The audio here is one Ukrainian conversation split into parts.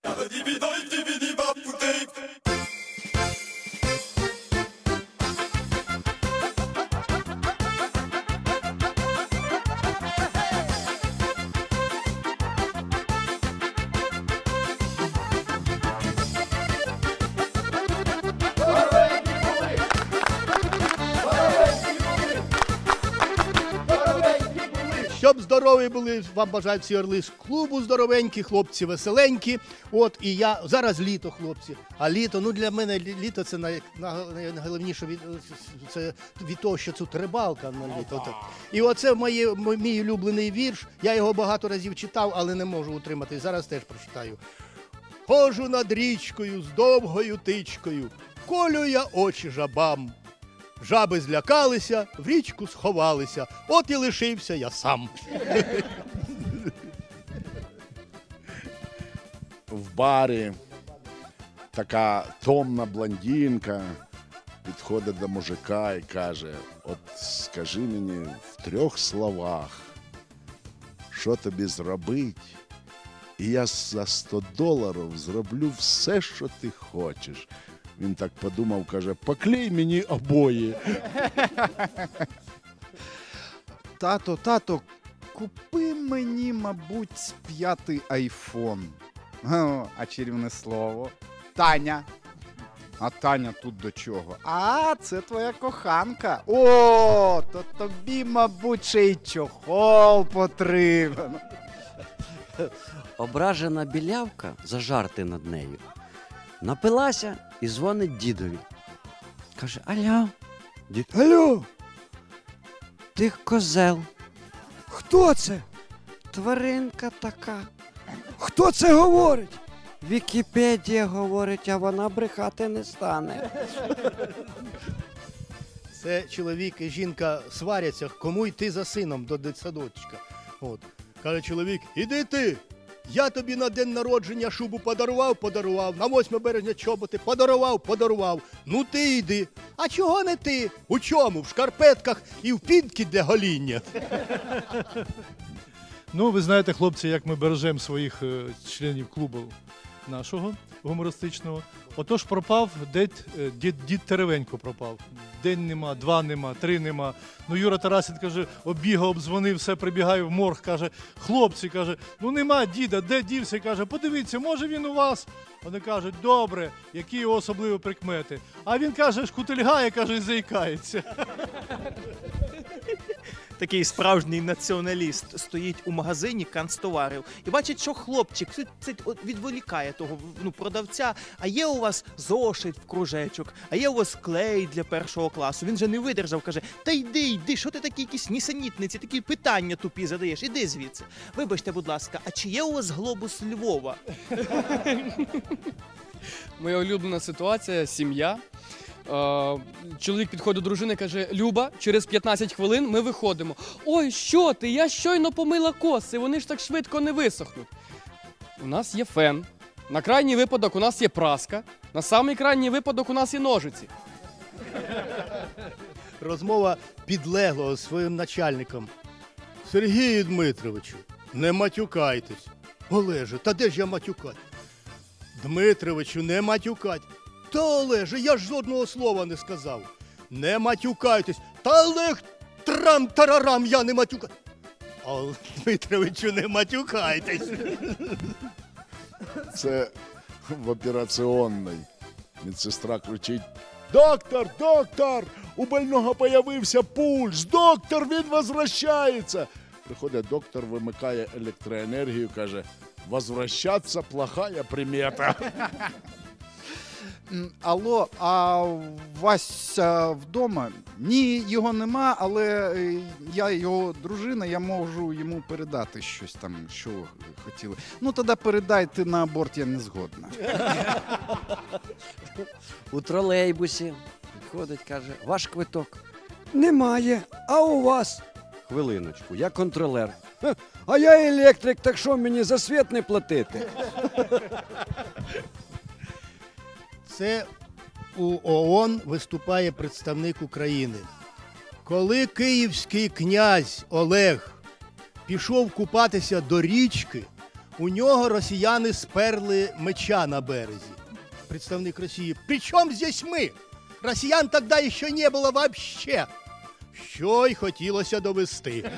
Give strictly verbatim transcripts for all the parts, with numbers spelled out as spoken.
Щоб здорові були, вам бажають всі орли з клубу здоровенькі, хлопці веселенькі. От, і я, зараз літо, хлопці, а літо, ну для мене літо це най, найголовніше від, це від того, що тут рибалка на літо. Так. І оце моє, мій улюблений вірш, я його багато разів читав, але не можу утримати, зараз теж прочитаю. Хожу над річкою з довгою тичкою, колю я очі жабам. Жаби злякалися, в річку сховалися, от і лишився я сам. В барі така томна блондинка підходить до мужика і каже: от скажи мені в трьох словах, що тобі зробить, і я за сто доларів зроблю все, що ти хочеш. Він так подумав, каже: поклей мені обої. Тато, тато, купи мені, мабуть, п'ятий айфон. О, а чарівне слово. Таня. А Таня тут до чого? А, це твоя коханка. О, то тобі, мабуть, ще й чохол потрібен. Ображена білявка за жарти над нею напилася і дзвонить дідові. Каже: алло, дід, Алло, ти козел, хто це? тваринка така. Хто це говорить? Вікіпедія говорить, а вона брехати не стане. Це чоловік і жінка сваряться, кому йти за сином до дитсадочка. От. Каже чоловік: іди ти, я тобі на день народження шубу подарував, подарував, на восьме березня чоботи подарував, подарував. Ну ти йди. А чого не ти? У чому? В шкарпетках і в пінки для гоління. Ну, ви знаєте, хлопці, як ми бережемо своїх е, членів клубу нашого гумористичного. Отож пропав дід, е, дід, дід Теревенько пропав. День нема, два нема, три нема. Ну, Юра Тарасин, каже, оббігав, обдзвонив, все, прибігає в морг, каже: хлопці, каже, ну нема діда, де дівся? Каже: подивіться, може він у вас? Вони кажуть: добре, які його особливі прикмети. А він каже, шкутильгає, каже, і заїкається. Такий справжній націоналіст стоїть у магазині канцтоварів і бачить, що хлопчик це відволікає того, ну, продавця. А є у вас зошит в кружечок, а є у вас клей для першого класу. Він же не видержав, каже: та йди, йди, що ти такі якісь нісенітниці, такі питання тупі задаєш, іди звідси. Вибачте, будь ласка, а чи є у вас глобус Львова? Моя улюблена ситуація – сім'я. Чоловік підходить до дружини і каже: Люба, через п'ятнадцять хвилин ми виходимо. Ой, що ти, я щойно помила коси, вони ж так швидко не висохнуть. У нас є фен, на крайній випадок у нас є праска, на самий крайній випадок у нас є ножиці. Розмова підлеглого з своїм начальником. Сергію Дмитровичу, не матюкайтесь. Олеже, та де ж я матюкать? Дмитровичу, не матюкать. Та, Олеже, я ж жодного слова не сказав. Не матюкайтесь. Та, Олег, трам-тарарам, я не матюкаю. А, Дмитровичу, не матюкайтесь. Це в операційній. Медсестра кричить: доктор, доктор, у больного появився пульс, доктор, він возвращається. Приходить доктор, вимикає електроенергію, каже: возвращаться плохая примета. Алло, а Вася вдома? Ні, його нема, але я його дружина, я можу йому передати щось там, що хотіли. Ну, тоді передайте на аборт, я не згодна. У тролейбусі підходить, каже: ваш квиток. Немає, а у вас? Хвилиночку, я контролер. А я електрик, так що мені за світ не платити? Це у ООН виступає представник України. Коли київський князь Олег пішов купатися до річки, У нього росіяни сперли меча на березі. Представник Росії. Причому здесь ми? Росіян тоді ще не було вообще. Що й хотілося довести.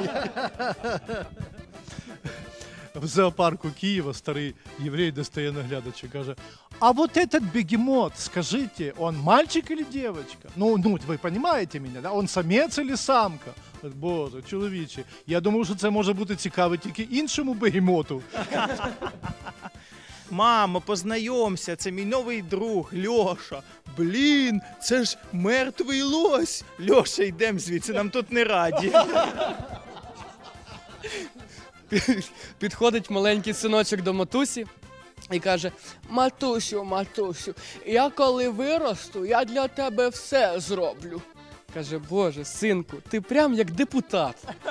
В зоопарку Киева старый еврей достає наглядача, каже, а вот этот бегемот, скажите, он мальчик или девочка? Ну, ну, ви понимаете меня, да? Он самець или самка? Боже, чоловіче, я думаю, що це може бути цікаво тільки іншому бегемоту. Мамо, познайомся, це мій новий друг Льоша. Блін, це ж мертвий лось. Льоша, йдем звідси, нам тут не раді. Підходить маленький синочок до матусі і каже: матусю, матусю, я коли виросту, я для тебе все зроблю. Каже: Боже, синку, ти прям як депутат.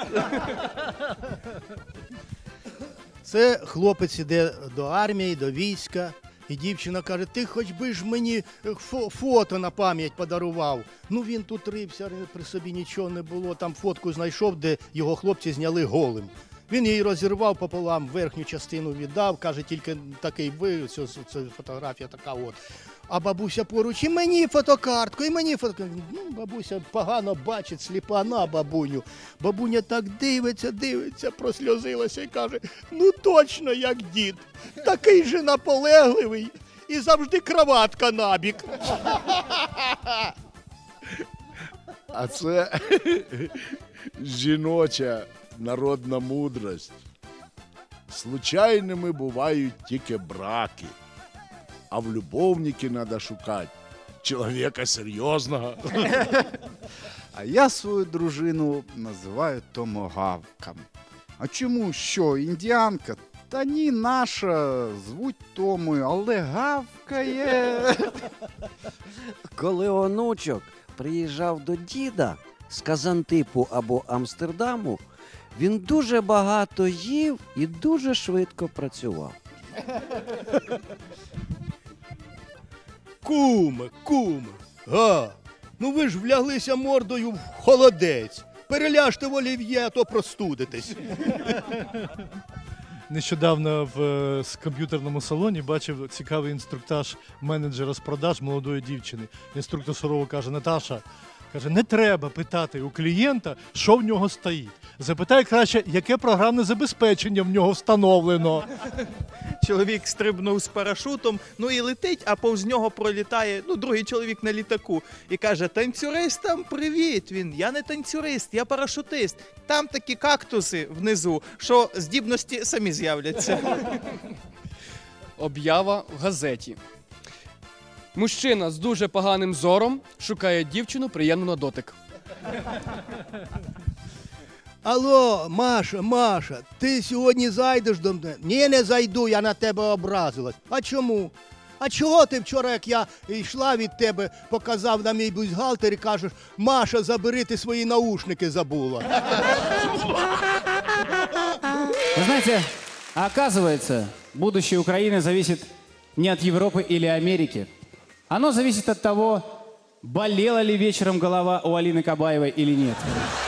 Це хлопець іде до армії, до війська, і дівчина каже, ти хоч би ж мені фо- фото на пам'ять подарував. Ну він тут рився, при собі нічого не було, там фотку знайшов, де його хлопці зняли голим. Він її розірвав пополам, верхню частину віддав, каже, тільки такий ви, це, це фотографія така от. А бабуся поруч, і мені фотокартку, і мені фотокартку. Ну, бабуся погано бачить, сліпа на бабуню. Бабуня так дивиться, дивиться, просльозилася і каже, ну точно як дід, такий же наполегливий і завжди краватка набік. А це жіноча народна мудрость. Случайними бувають тільки браки, а в любовники треба шукати чоловіка серйозного. А я свою дружину називаю томогавком. А чому що, індіанка? Та ні, наша, звуть Томою, але гавкає. Коли онучок приїжджав до діда з Казантипу або Амстердаму, він дуже багато їв і дуже швидко працював. Куме, куме, га, ну ви ж вляглися мордою в холодець. Переляжте в олів'є, а то простудитесь. Нещодавно в е, с- комп'ютерному салоні бачив цікавий інструктаж менеджера з продаж молодої дівчини. Інструктор сурово каже, Наташа, каже, не треба питати у клієнта, що в нього стоїть. Запитай краще, яке програмне забезпечення в нього встановлено. Чоловік стрибнув з парашутом, ну і летить, а повз нього пролітає, ну, другий чоловік на літаку. І каже, танцюристам привіт! Він, я не танцюрист, я парашутист. Там такі кактуси внизу, що здібності самі з'являться. Об'ява в газеті. Мужчина з дуже поганим зором шукає дівчину приємну на дотик. Алло, Маша, Маша, ти сьогодні зайдеш до мене? Ні, не зайду, я на тебе образилась. А чому? А чого ти вчора, як я йшла від тебе, показав на мій бюстгальтер і кажеш, Маша, забери, ти свої наушники забула. Вы знаете, оказывается, будущее Украины зависит не от Европы или Америки. Оно зависит от того, болела ли вечером голова у Алины Кабаевой или нет.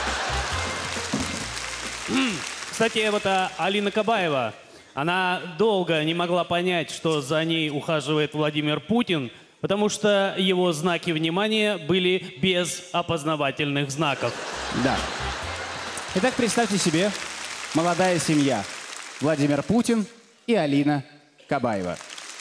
Кстати, вот а, Алина Кабаева, она долго не могла понять, что за ней ухаживает Владимир Путин, потому что его знаки внимания были без опознавательных знаков. Да. Итак, представьте себе, молодая семья. Владимир Путин и Алина Кабаева.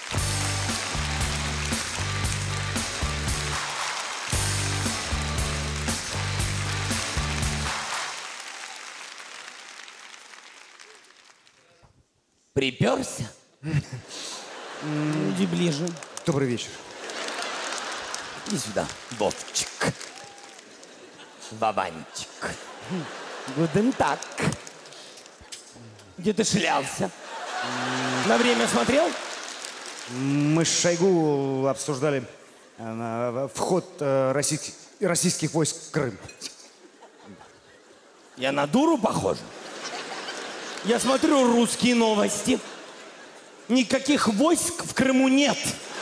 Приперся? Иди ближе. Добрый вечер. Иди сюда, Вовчик. Вованчик. Гуден так. Где ты шлялся? На время смотрел? Мы с Шойгу обсуждали э, вход э, российских, российских войск в Крым. Я на дуру похож? Я смотрю русские новости. Никаких войск в Крыму нет.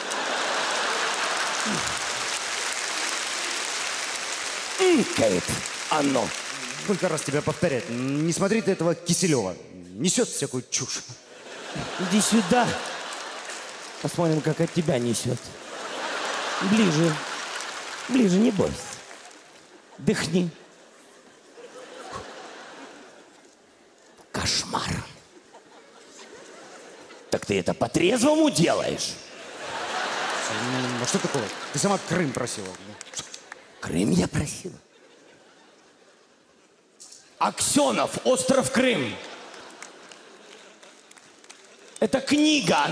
Мкает оно. Сколько раз тебя повторять? Не смотри ты этого Киселева. Несет всякую чушь. Иди сюда. Посмотрим, как от тебя несет. Ближе. Ближе, не бойся. Дыхни. Кошмар. Так ты это по-трезвому делаешь? Ну, а что такого? Ты сама Крым просила. Крым я просила. Аксенов, остров Крым. Это книга.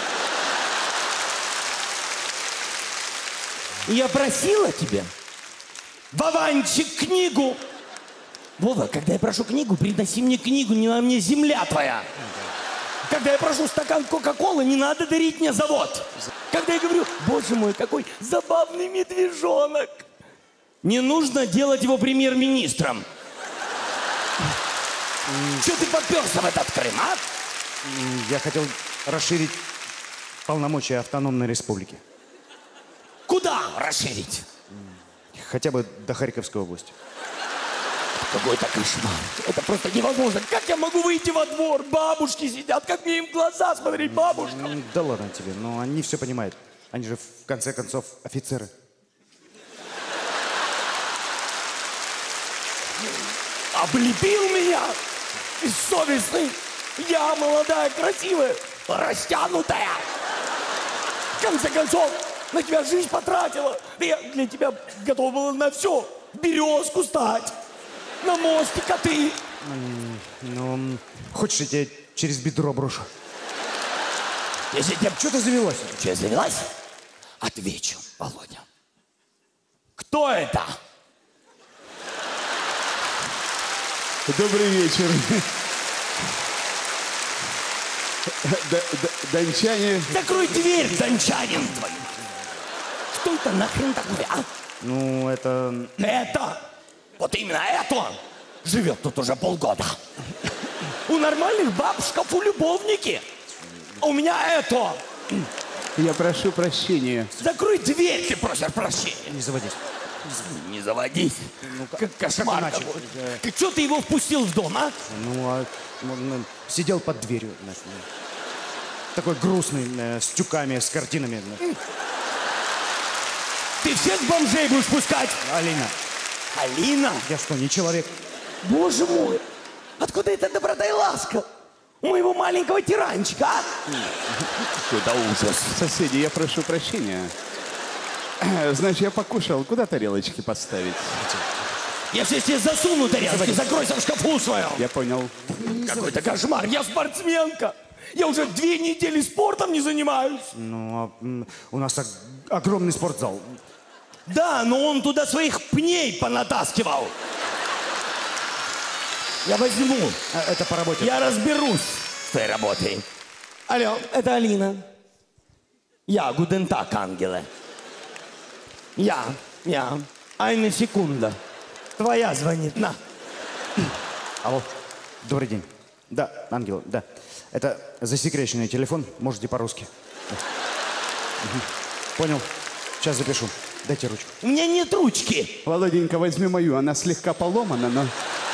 Я просила тебя, Вованчик, книгу. Вова, когда я прошу книгу, приноси мне книгу, не на мне земля твоя. Когда я прошу стакан Кока-Колы, не надо дарить мне завод. Когда я говорю, боже мой, какой забавный медвежонок, не нужно делать его премьер-министром. Че ты попёрся в этот Крым, а? Я хотел расширить полномочия автономной республики. Куда расширить? Хотя бы до Харьковской области. Какой-то кошмар. Это просто невозможно. Как я могу выйти во двор? Бабушки сидят. Как мне им в глаза смотреть, бабушка? Да ладно тебе, но они все понимают. Они же, в конце концов, офицеры. Облепил меня, бессовестный. Я молодая, красивая, растянутая. В конце концов, на тебя жизнь потратила. Я для тебя готова была на все. Березку стать, на мостик, а ты... Ну, хочешь, я тебя через бедро брошу? Если тебя... Что ты завелась? Что я завелась? Отвечу, Володя. Кто это? Добрый вечер. Дончане... Закрой дверь, дончанин твой. Что это нахрен такое, а? Ну, это... Это! Вот именно это! Живет тут уже полгода. У нормальных баб в шкафу любовники. А у меня это! Я прошу прощения. Закрой дверь, ты просишь прощения. Не заводись. Не заводись. Ну, как кошмар как какой. Ты что ты его впустил в дом, а? Ну, а он сидел под дверью. Знаешь, такой грустный, э, с тюками, с картинами. Ты всех бомжей будешь пускать? Алина. Алина? Я что, не человек? Боже мой, откуда эта доброта и ласка? У моего маленького тиранчика, а? Это ужас. Соседи, я прошу прощения. Значит, я покушал. Куда тарелочки поставить? Я сейчас тебе засуну тарелки, закройся в шкафу своем. Я понял. Какой-то кошмар. Я спортсменка. Я уже две недели спортом не занимаюсь. Ну, а, м, у нас так огромный спортзал. Да, но он туда своих пней понатаскивал. Я возьму. А, это по работе. Я разберусь с твоей работой. Алло, это Алина. Я, гуден так, ангелы. Я, я. Айна секунда. Твоя звонит, на. Алло, добрый день. Да, ангел, да. Это засекреченный телефон, можете по-русски. Да. Угу. Понял. Сейчас запишу. Дайте ручку. У меня нет ручки. Володенька, возьми мою. Она слегка поломана, но...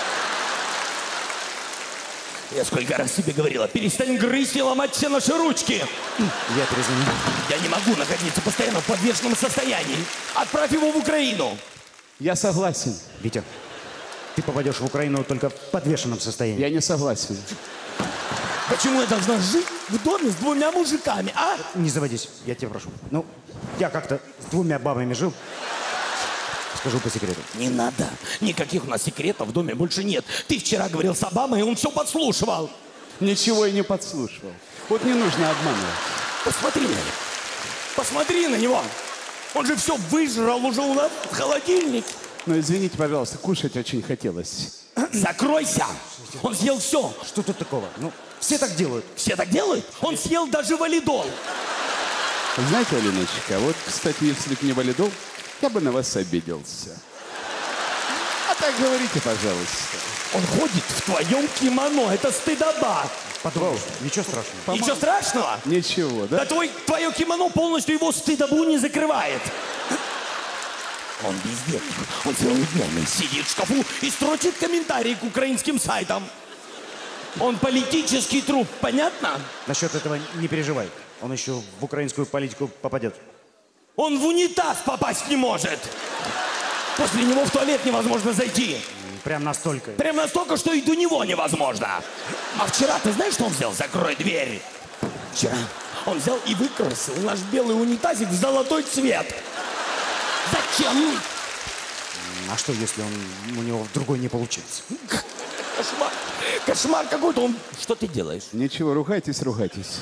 Я сколько раз тебе говорила, перестань грызть и ломать все наши ручки. Я перезвоню. Я не могу находиться постоянно в подвешенном состоянии. Отправь его в Украину. Я согласен. Витя, ты попадешь в Украину только в подвешенном состоянии. Я не согласен. Почему я должна жить в доме с двумя мужиками, а? Не заводись, я тебя прошу. Ну, я как-то с двумя бабами жил. Скажу по секрету. Не надо. Никаких у нас секретов в доме больше нет. Ты вчера говорил с Обамой, и он все подслушивал. Ничего я не подслушивал. Вот не нужно обманывать. Посмотри на него. Посмотри на него. Он же все выжрал уже у нас в холодильник. Ну, извините, пожалуйста, кушать очень хотелось. Закройся. Он съел все. Что тут такого? Ну, все так делают. Все так делают? Он съел даже валидол. Знаете, Алиночка, вот, кстати, если бы не валидол, я бы на вас обиделся. А так говорите, пожалуйста. Он ходит в твоем кимоно. Это стыдоба. Подумай, ничего страшного. Помо- Ничего страшного? Ничего, да? Да твой, твое кимоно полностью его стыдобу не закрывает. Он бездельник. Он целыми днями сидит в шкафу и строчит комментарии к украинским сайтам. Он политический труп, понятно? Насчет этого не переживай. Он еще в украинскую политику попадет. Он в унитаз попасть не может. После него в туалет невозможно зайти. Прям настолько. Прям настолько, что и до него невозможно. А вчера, ты знаешь, что он сделал? Закрой дверь. Вчера он взял и выкрасил наш белый унитазик в золотой цвет. Зачем? А что, если он у него другой не получится? Кошмар. Кошмар какой-то. Он... Что ты делаешь? Ничего, ругайтесь, ругайтесь.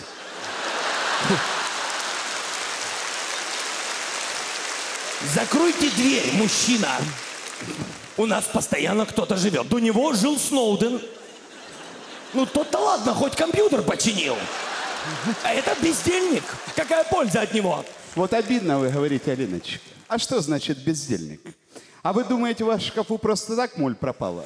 Закройте дверь, мужчина. У нас постоянно кто-то живет. До него жил Сноуден. Ну, тот-то ладно, хоть компьютер починил. А это бездельник. Какая польза от него? Вот обидно вы говорите, Алиночка. А что значит бездельник? А вы думаете, у вас в шкафу просто так моль пропала?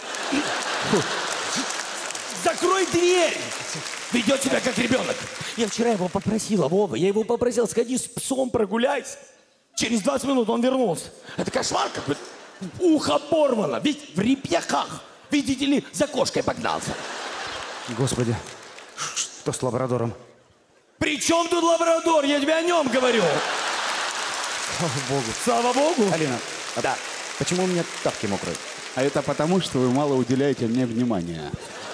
Закрой дверь! Ведет себя как ребенок. Я вчера его попросила, Вова, я его попросил, сходи с псом прогуляйся. Через двадцать минут он вернулся. Это кошмар какой-то. Ухо порвано, ведь в репьяках. Видите ли, за кошкой погнался. Господи, что с лабрадором? При чем тут лабрадор? Я тебе о нем говорю. Слава Богу. Слава Богу. Алина, а да. Почему у меня тапки мокрые? А это потому, что вы мало уделяете мне внимания.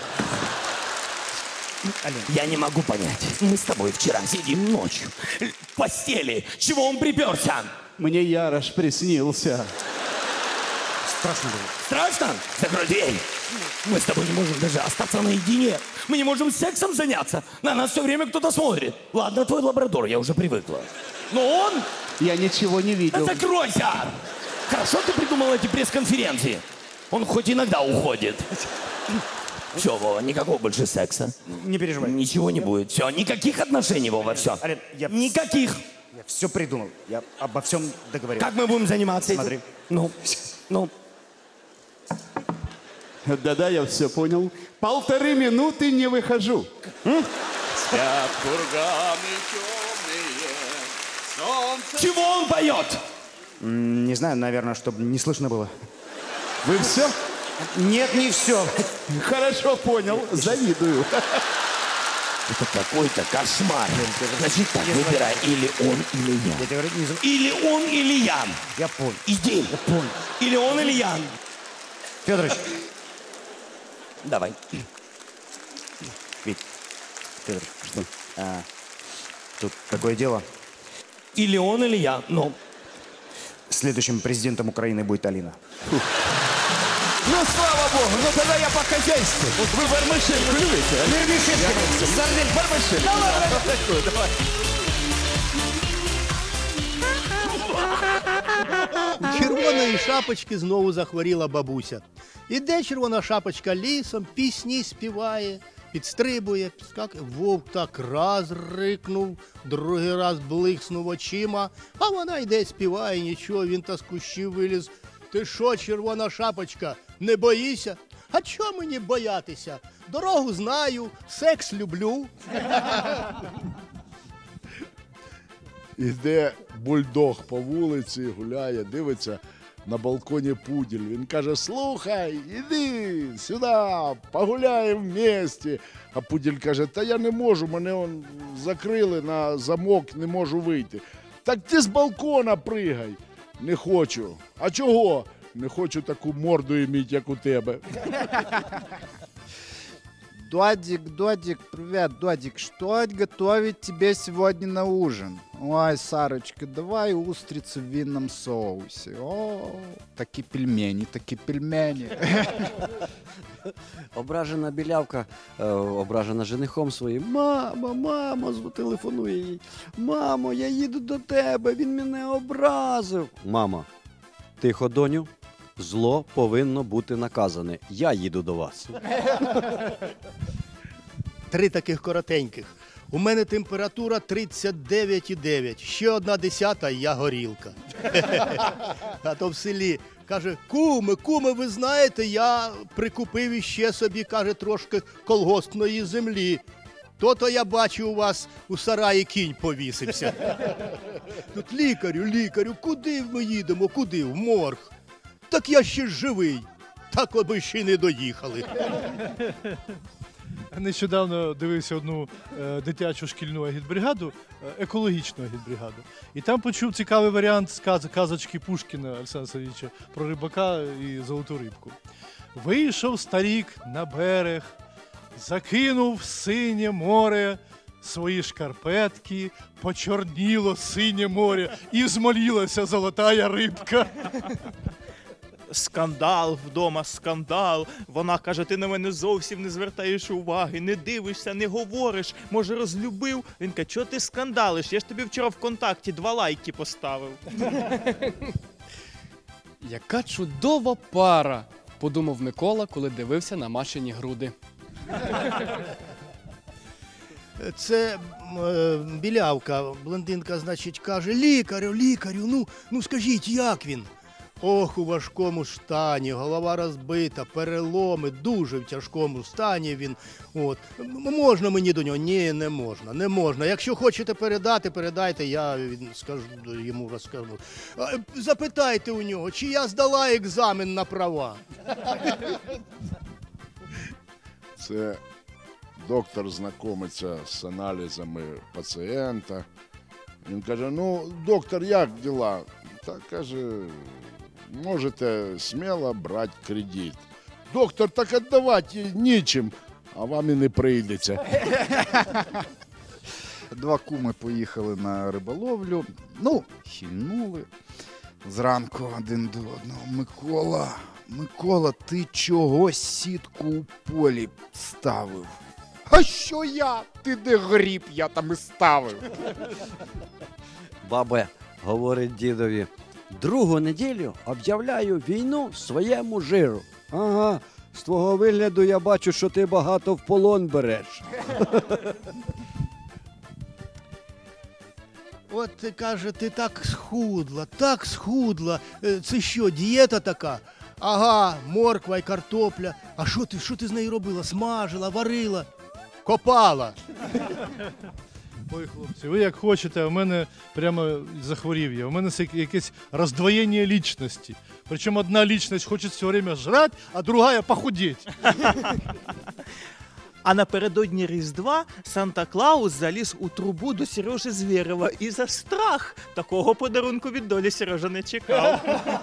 Алина. Я не могу понять. Мы с тобой вчера сидим ночью в постели. Чего он приперся? Мне Ярош приснился. Страшно было. Страшно? Закрой дверь. Мы с тобой не можем даже остаться наедине. Мы не можем сексом заняться. На нас все время кто-то смотрит. Ладно, твой лабрадор, я уже привыкла. Но он... Я ничего не видел. Да закройся! Хорошо ты придумал эти пресс-конференции. Он хоть иногда уходит. Все, Вова, никакого больше секса. Не переживай. Ничего не будет. Все, никаких отношений, Вова, все. Алин, я... Никаких. Я все придумал. Я обо всем договорился. Как мы будем заниматься Смотри. этим? Ну, ну. Да-да, я все понял. Полторы минуты не выхожу. М? Спят курганы темные, солнце... Чего он поет? М, Не знаю, наверное, чтобы не слышно было. Вы все? Нет, не все. Хорошо понял. Завидую. Это какой-то кошмар. Значит так, выбирай, или он, или я. Я тебе говорю, не зав- Или он, или я. Я понял. Иди. Я понял. Или он, или я. Федорович. Давай. Вить. Федорович, что? А, тут такое дело. Или он, или я. Ну. Следующим президентом Украины будет Алина. Ну, слава богу, ну тогда я по хозяйству. Вы вермишель клюете? Вермишель. Сардель, вермишель. Давай, такую, давай. У червоної шапочки знову захворіла бабуся. Іде червона шапочка лісом, пісні співає, підстрибує, підскакує. Вовк так раз рикнув, другий раз бликснув очима, а вона йде співає, нічого, він та з кущів виліз. Ти що, червона шапочка, не боїшся? А чого мені боятися? Дорогу знаю, секс люблю. Іде бульдог по вулиці, гуляє, дивиться на балконі пуділь. Він каже: слухай, іди сюди, погуляємо вместе. А пуділь каже: та я не можу, мене он закрили на замок, не можу вийти. Так ти з балкона пригай. Не хочу. А чого? Не хочу таку морду іміть, як у тебе. Додик, Додик, привет, Додик. Что готовить тебе сегодня на ужин? Ой, Сарочка, давай устрицы в винном соусе. О, такие пельмени, такие пельмени. Ображена білявка, е, ображена женихом своїм. Мамо, мамо, зв- телефонує їй. Мамо, я їду до тебе, він мене образив. Мама, тихо, доню, зло повинно бути наказане. Я їду до вас. Три таких коротеньких. У мене температура тридцять дев'ять і дев'ять. Ще одна десята, і я горілка. А то в селі каже: куме, куме, ви знаєте, я прикупив іще собі, каже, трошки колгоспної землі. То-то я бачу, у вас у сараї кінь повісився. Тут лікарю, лікарю, куди ми їдемо, куди? В морг. Так я ще ж живий. Так аби ще й не доїхали. нещодавно дивився одну е, дитячу шкільну агітбригаду, е, екологічну агітбригаду. І там почув цікавий варіант з каз- казочки Пушкіна Олександра Савіча про рибака і золоту рибку. Вийшов старік на берег, закинув в синє море свої шкарпетки, почорніло синє море і змолілася золотая рибка. Скандал вдома, скандал. Вона каже, ти на мене зовсім не звертаєш уваги, не дивишся, не говориш. Може, розлюбив? Він каже, чого ти скандалиш? Я ж тобі вчора ВКонтакті два лайки поставив. Яка чудова пара, подумав Микола, коли дивився на Машині груди. Це е, білявка, блондинка, значить, каже, лікарю, лікарю, ну, ну скажіть, як він? Ох, у важкому стані, голова розбита, переломи, дуже в тяжкому стані він. От. М- Можна мені до нього? Ні, не можна, не можна. Якщо хочете передати, передайте, я він, скажу, йому розкажу. А, Запитайте у нього, чи я здала екзамен на права. Це доктор знайомиться з аналізами пацієнта. Він каже, ну, доктор, як діла? Та каже, можете сміло брати кредит. Доктор, так віддавати нічим, а вам і не прийдеться. Два куми поїхали на риболовлю, ну, хильнули. Зранку один до одного. Микола, Микола, ти чого сітку у полі ставив? А що я? Ти де гріб, я там і ставив. Бабе говорить дідові, другу неділю об'являю війну своєму жиру. Ага, з твого вигляду я бачу, що ти багато в полон береш. От ти каже, ти так схудла, так схудла. Е, Це що, дієта така? Ага, морква й картопля. А що ти, що ти з нею робила? Смажила, варила, копала. Ой, хлопці, ви як хочете, а в мене прямо захворів я. У мене це якесь роздвоєння лічності. Причому одна лічність хоче все время жрати, а другая похудеть. А напередодні Різдва Санта-Клаус заліз у трубу до Сережі Звєрєва і за страх такого подарунку від долі Сережа не чекав.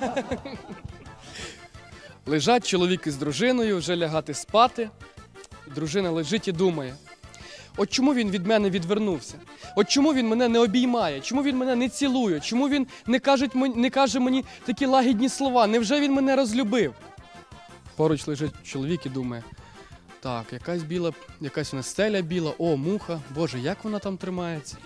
Лежать чоловік із дружиною, вже лягати спати. Дружина лежить і думає, от чому він від мене відвернувся? От чому він мене не обіймає? Чому він мене не цілує? Чому він не каже, не каже мені такі лагідні слова? Невже він мене розлюбив? Поруч лежить чоловік і думає, так, якась біла, якась у нас стеля біла, о, муха, боже, як вона там тримається?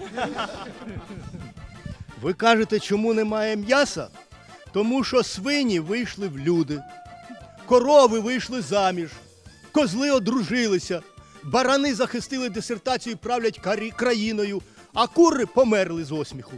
Ви кажете, чому немає м'яса? Тому що свині вийшли в люди, корови вийшли заміж, козли одружилися, барани захистили дисертацію і правлять карі- країною, а кури померли з осміху.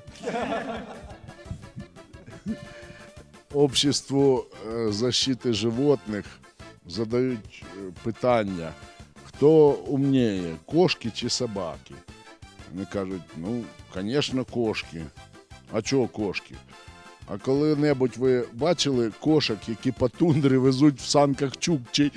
Обществу е, защити животних задають е, питання, хто умніє, кошки чи собаки? Вони кажуть, ну, звісно, кошки. А чого кошки? А коли-небудь ви бачили кошок, які по тундрі везуть в санках чукчей?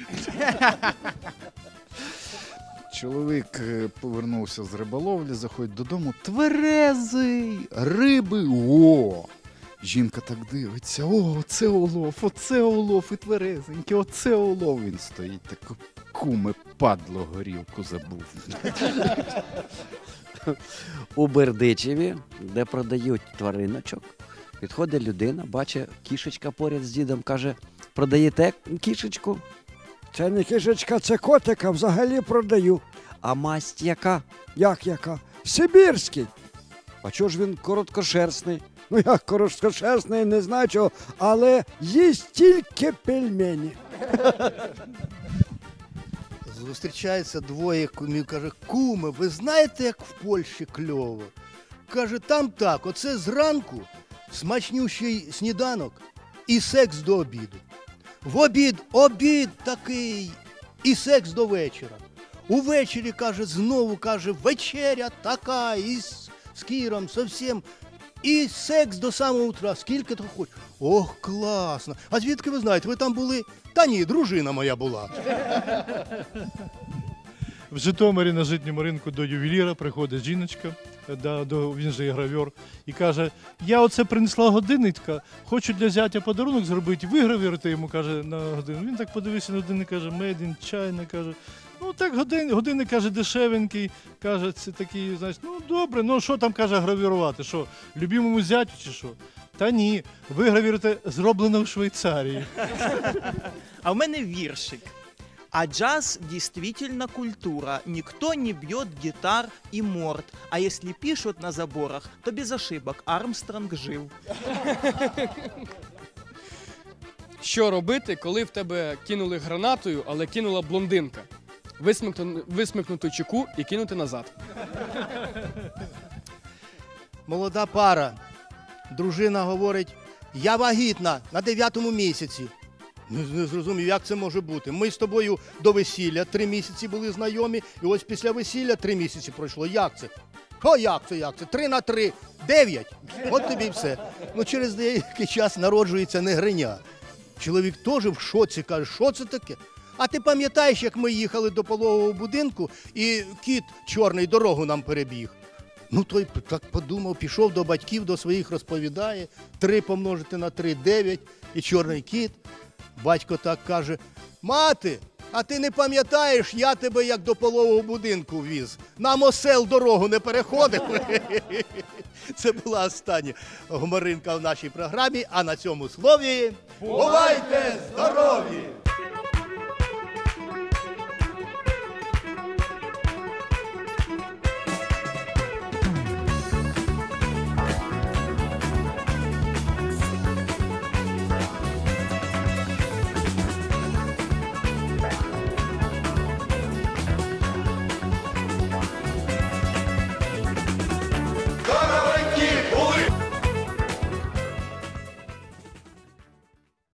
Чоловік е, повернувся з риболовлі, заходить додому, тверезий, риби, о! Жінка так дивиться, о, оце улов, оце улов, і тверезенький, оце улов. Він стоїть, так, куме, падло, горілку забув. У Бердичеві, де продають твариночок, підходить людина, бачить кішечка поряд з дідом, каже, продаєте кішечку? Це не кішечка, це котика, взагалі продаю. А масть яка? Як яка? Сибірський. А чого ж він короткошерстний? Ну як короткошерстний, не знаю чого, але їсть тільки пельмені. Зустрічаються двоє кумів, каже, куме, ви знаєте, як в Польщі кльово? Каже, там так, оце зранку смачнющий сніданок і секс до обіду. В обід, обід такий, і секс до вечора. Увечері, каже, знову, каже, вечеря така, і з, з кіром, зовсім. І секс до самого утра, скільки то хоч. Ох, класно. А звідки ви знаєте, ви там були? Та ні, дружина моя була. В Житомирі на житньому ринку до ювеліра приходить жіночка, да, до, він же є гравьор, і каже, я оце принесла годинника, хочу для зятя подарунок зробити, вигравіруйте йому, каже, на годину. Він так подивився на годинник, каже, made in China, каже, ну так годин, годинник, каже, дешевенький, каже, це такий, значить, ну добре, ну що там, каже, гравірувати, що, любимому зятю чи що? Та ні, вигравіруйте, зроблено в Швейцарії. А в мене віршик. А джаз действительно культура. Никто не бьет гитар и морд. А если пишут на заборах, то без ошибок. Армстронг жив. Що робити, коли в тебе кинули гранатою, але кинула блондинка? Висмикнути, висмикнути чеку і кинути назад. Молода пара. Дружина говорить, я вагітна на дев'ятому місяці. Не, не зрозумів, як це може бути. Ми з тобою до весілля три місяці були знайомі, і ось після весілля три місяці пройшло. Як це? О, як це, як це? Три на три, дев'ять. От тобі і все. Ну, через деякий час народжується негриня. Чоловік теж в шоці, каже, що це таке? А ти пам'ятаєш, як ми їхали до пологового будинку, і кіт чорний дорогу нам перебіг? Ну, той так подумав, пішов до батьків, до своїх розповідає, три помножити на три – дев'ять, і чорний кіт. Батько так каже, мати, а ти не пам'ятаєш, я тебе як до пологового будинку віз. Нам осел дорогу не переходив. Це була остання гуморинка в нашій програмі, а на цьому слові бувайте здорові!